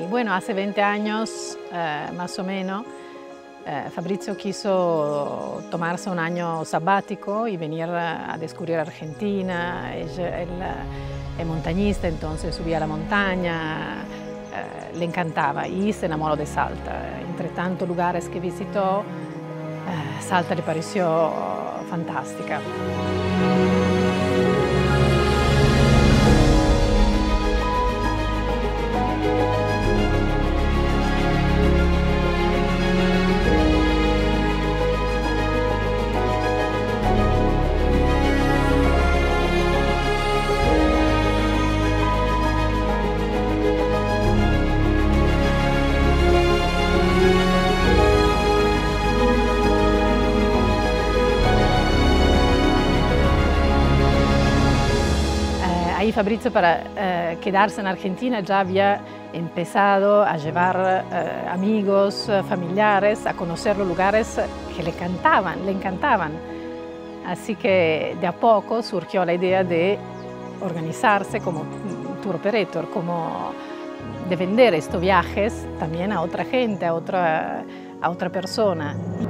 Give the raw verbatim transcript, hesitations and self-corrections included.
bueno, hace veinte años, eh, más o menos, eh, Fabrizio quiso tomarse un año sabático y venir a, a descubrir Argentina. Él, él es montañista, entonces subía a la montaña, eh, le encantaba y se enamoró de Salta. Entre tantos lugares que visitó, eh, Salta le pareció fantástica. Ahí Fabrizio, para eh, quedarse en Argentina, ya había empezado a llevar eh, amigos, familiares, a conocer los lugares que le encantaban, le encantaban. Así que de a poco surgió la idea de organizarse como tour operator, como de vender estos viajes también a otra gente, a otra, a otra persona.